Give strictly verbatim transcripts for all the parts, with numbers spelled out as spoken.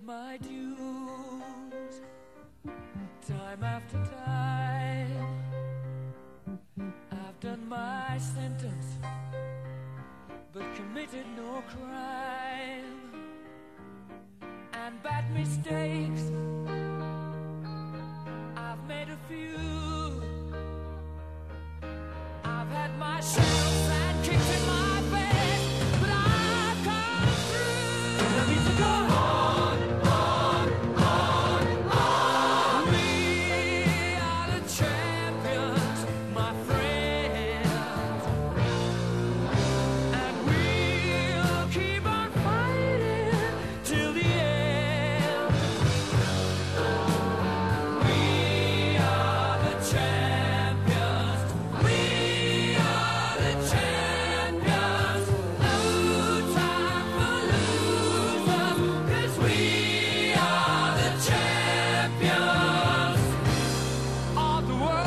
my dues, time after time. I've done my sentence, but committed no crime. And bad mistakes, I've made a few. I've had my shells and kicks in my face, but I've come through. And I need to go on, on, on, on. We are the champions, my friends, and we'll keep on fighting till the end. We are the champions. We are the champions. No time for losers, 'cause we are the champions of the world.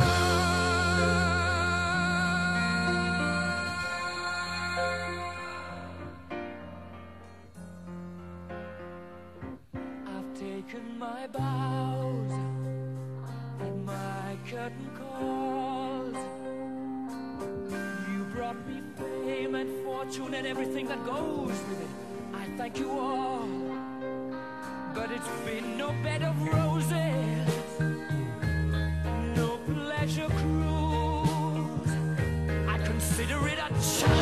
I've taken my bows and my curtain calls. You brought me fame and fortune and everything that goes with it. I thank you all, but it's been no bed of roses, no pleasure cruise. I consider it a challenge.